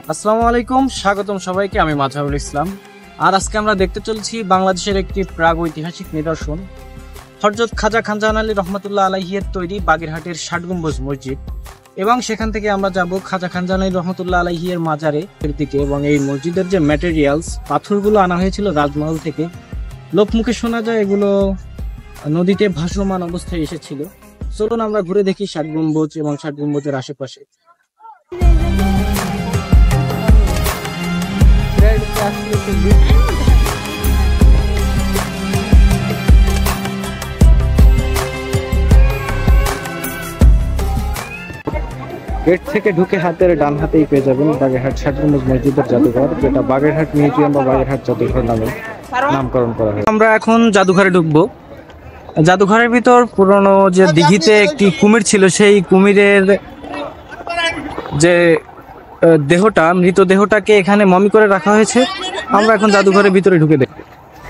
আসসালামু আলাইকুম, স্বাগতম সবাইকে। আমি মাঝহারুল ইসলাম। আর আজকে আমরা দেখতে চলছি বাংলাদেশের একটি প্রাগৈতিহাসিক নিদর্শন, হযরত খাজা খানজাহান আলী রহমতুল্লাহ আলাইহির তৈরি বাগেরহাটের ষাটগম্বুজ মসজিদ। এবং সেখান থেকে আমরা যাব খাজা খানজাহান আলী রহমতুল্লাহ আলাইহির মাজারের দিকে। এবং এই মসজিদের যে ম্যাটেরিয়ালস, পাথরগুলো আনা হয়েছিল রাজমহল থেকে। লোকমুখে শোনা যায় এগুলো নদীতে ভাসমান অবস্থায় এসেছিল। চলুন আমরা ঘুরে দেখি ষাটগম্বুজ এবং ষাটগম্বুজের আশেপাশে। গেট থেকে ঢুকে হাতের ডান হাতেই পেয়ে যাবেন বাগেরহাট ষাটগম্বুজ মসজিদের জাদুঘর, যেটা বাগেরহাট মিউজিয়াম বা বাগেরহাট জাদুঘর নামে নামকরণ করা হয়। আমরা এখন জাদুঘরে ঢুকবো। জাদুঘরের ভিতর পুরনো যে দিঘিতে একটি কুমির ছিল, সেই কুমিরের যে দেহটা, মৃতদেহটাকে এখানে মমি করে রাখা হয়েছে। আমরা এখন জাদুঘরের ভিতরে ঢুকে দেখব।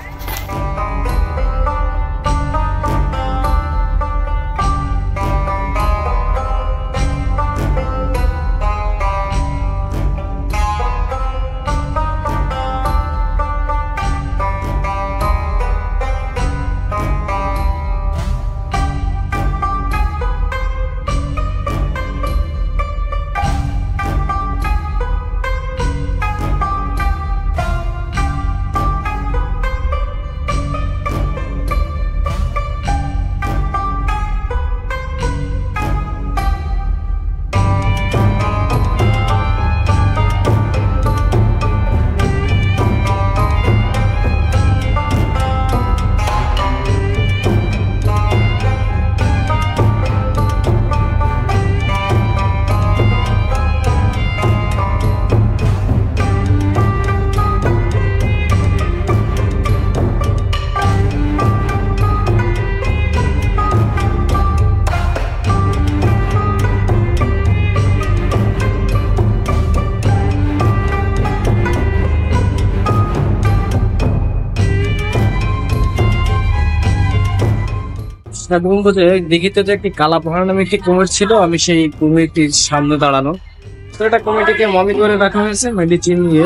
ষাটগম্বুজে দিঘিতে যে একটি কালাপাহাড় নামে একটি কুমির ছিল, আমি সেই কুমিরটির সামনে দাঁড়ানো। তো এটা কুমিরটিকে মমি করে রাখা হয়েছে মেডিসিন দিয়ে।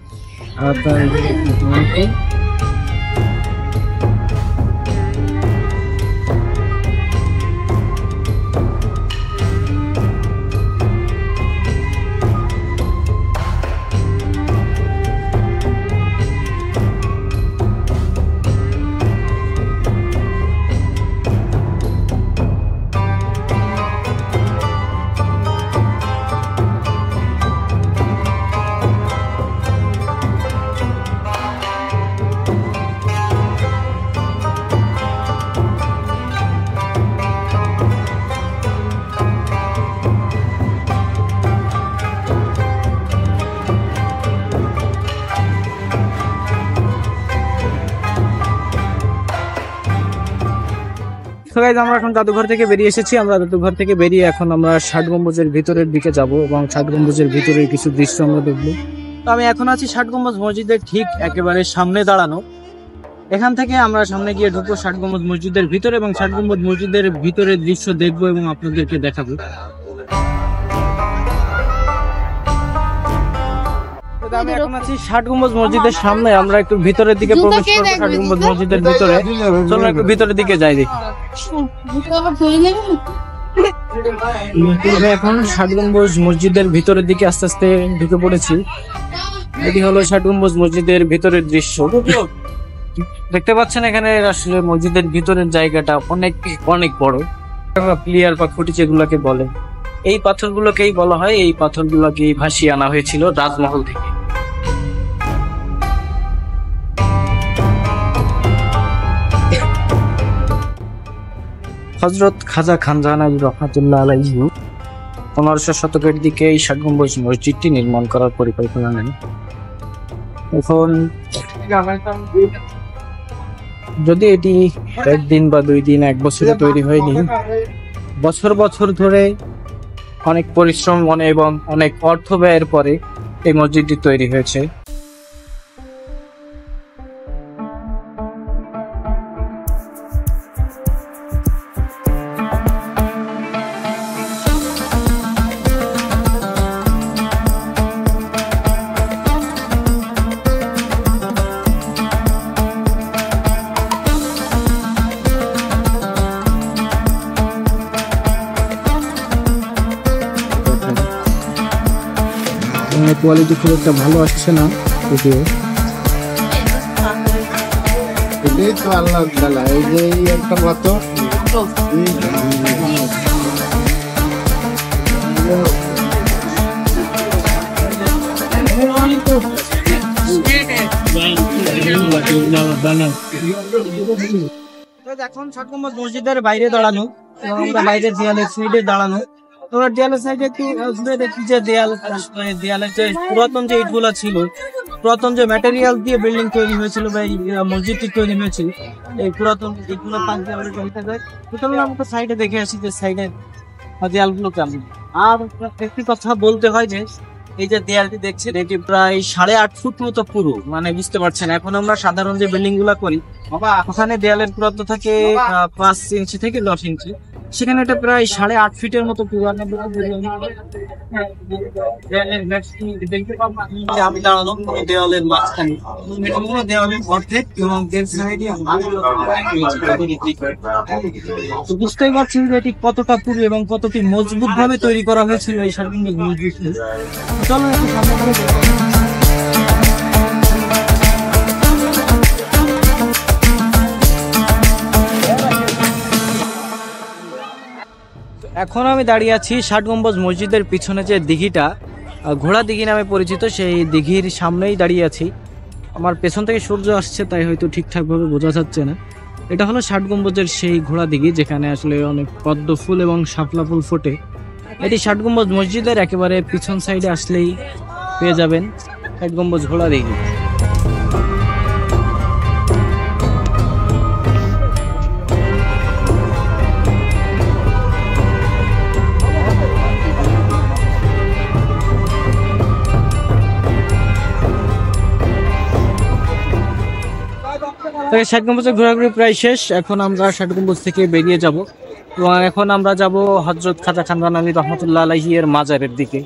আমরা এখন জাদুঘর থেকে বেরিয়ে এসেছি। আমরা জাদুঘর থেকে বেরিয়ে এখন আমরা ষাটগম্বুজের ভিতরের দিকে যাব এবং ষাটগম্বুজের ভিতরে কিছু দৃশ্য আমরা দেখবো। তো আমি এখন আছি ষাটগম্বুজ মসজিদের ঠিক একেবারে সামনে দাঁড়ানো। এখান থেকে আমরা সামনে গিয়ে ঢুকবো ষাটগম্বুজ মসজিদের ভিতরে এবং ষাটগম্বুজ মসজিদের ভিতরের দৃশ্য দেখবো এবং আপনাদেরকে দেখাবো। আমি এখন আছি ষাটগম্বুজ মসজিদের সামনে। আমরা একটু ভিতরের দিকে প্রবেশ করবো ষাটগম্বুজ মসজিদের ভিতরে। চলো একটু ভিতরের দিকে যাই দেখি। এখন ষাটগম্বুজ মসজিদের ভিতরের দিকে আস্তে আস্তে ঢুকে পড়েছি। এটি হলো ষাটগম্বুজ মসজিদের ভিতরের দৃশ্য। দেখতে পাচ্ছেন এখানে আসলে মসজিদের ভিতরের জায়গাটা অনেক অনেক বড়। প্লেয়ার বা খুঁটি যেগুলোকে বলে, এই পাথরগুলোকেই বলা হয়। এই পাথরগুলোকেই ভাসিয়ে আনা হয়েছিল রাজমহল থেকে। হযরত খাজা খানজাহান আলী রহমতুল্লাহ আলাইহি 1500 শতকের দিকে এই ষাটগম্বুজ মসজিদটি নির্মাণ করার পরিকল্পনা নেন। এখন যদি এটি একদিন বা 2 দিন, 1 বছরে তৈরি হয়নি, বছর বছর ধরে অনেক পরিশ্রম এবং অনেক অর্থ ব্যয়ের পরে এই মসজিদটি তৈরি হয়েছে। কোয়ালিটি খুব একটা ভালো আসছে না যদিও। এটাই তো আল্লাহ তাআলা, এই যে একটা মতো এখন ষাট গম্বুজ মসজিদের বাইরে দাঁড়ানো এবং আমরা বাইরে দেয়ালের সাইডে দাঁড়ানো। তোমরা দেয়ালের সাইডে একটু দেখি যে দেয়ালের যে পুরাতন যে ইটগুলা ছিল, পুরাতন যে ম্যাটেরিয়াল দিয়ে বিল্ডিং তৈরি হয়েছিল বা এই মসজিদটি তৈরি হয়েছিল, এই পুরাতন ইটগুলো পাশ দিয়ে আমরা চলতে যাই। সুতরাং আমরা সাইডে দেখে আসি যে সাইডে দেয়ালগুলো কেমন। আর একটি কথা বলতে হয় যে এই যে দেয়ালটি দেখছেন এটি প্রায় 8.5 ফুট মতো পুরো, মানে বুঝতে পারছেন এখন আমরা সাধারণ যে বিল্ডিং গুলা করি ওখানে দেয়ালের পুরুত্ব থাকে 5 ইঞ্চি থেকে 10 ইঞ্চি, সেখানে এটা প্রায় 8.5 ফিটের মতো পুরো। আমি দাঁড়ানো দেওয়ালের মাঝখানে, দেওয়ালের অর্ধেক এবং বুঝতেই পারছেন যে এটি কতটা পুরো এবং কতটি মজবুত ভাবে তৈরি করা হয়েছিল এই সার্বিক মসজিদটি। চলো একটু সামনে করে এখন আমি দাঁড়িয়ে আছি ষাট গম্বুজ মসজিদের পিছনে যে দিঘিটা ঘোড়া দিঘি নামে পরিচিত, সেই দিঘির সামনেই দাঁড়িয়ে আছি। আমার পেছন থেকে সূর্য আসছে তাই হয়তো ঠিকঠাক ভাবে বোঝা যাচ্ছে না। এটা হলো ষাট গম্বুজের সেই ঘোড়া দিঘি যেখানে আসলে অনেক পদ্ম ফুল এবং শাপলা ফুল ফোটে। এটি ষাট গম্বুজ মসজিদের একেবারে পিছন সাইডে আসলেই পেয়ে যাবেন ষাট গম্বুজ ঘোড়া দিঘি। ষাট গম্বুজের ঘোরাঘুরি প্রায় শেষ। এখন আমরা ষাট গম্বুজ থেকে বেরিয়ে যাব এবং এখন আমরা যাব হযরত খাজা খানজাহান আলী রহমতুল্লাহ আলাইহি এর মাজারের দিকে।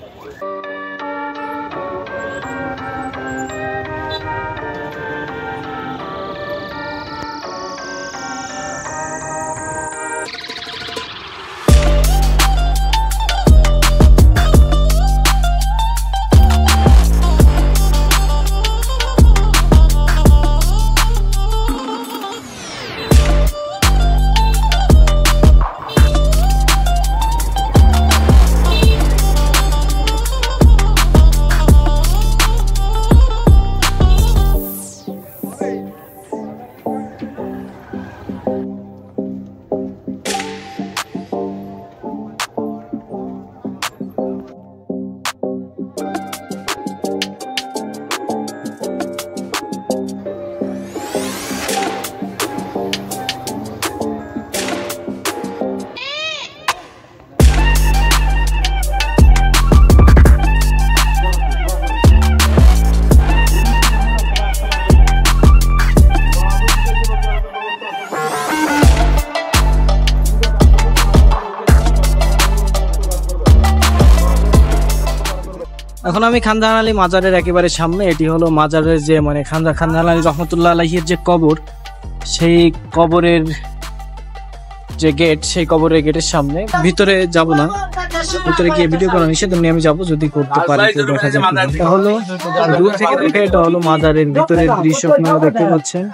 এখন আমি খানজাহান আলী মাজারের একেবারে সামনে। এটি হলো মাজারের যে মানে খানজাহান আলী রহমতুল্লাহ আলাইহির যে কবর, সেই কবরের যে গেট, সেই কবরের গেটের সামনে। ভিতরে যাব না, ভিতরে গিয়ে ভিডিও করা নিষেধ, এমনি আমি যাবো যদি করতে পারি তো দেখা যাবে। এটা হলো দূর থেকে দেখে এটা হলো মাজারের ভিতরের দৃশ্য, আপনারা দেখতে পাচ্ছেন।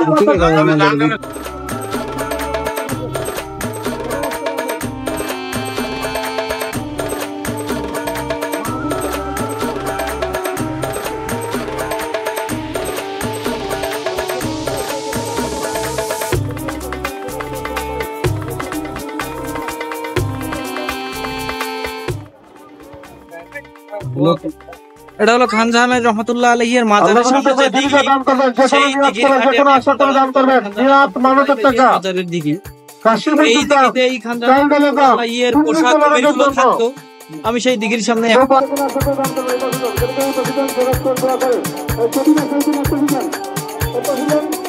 এটা হলো খানজাহান আলী রহমতুল্লাহ আলাইহি এর মাজারের সামনে যে দিঘি, সেই দিঘির মাজারের দিঘি। এই দিঘিতে এই খানজাহান আলী এর পোশাক বেশগুলো থাকতো। আমি সেই দিঘির সামনে এখন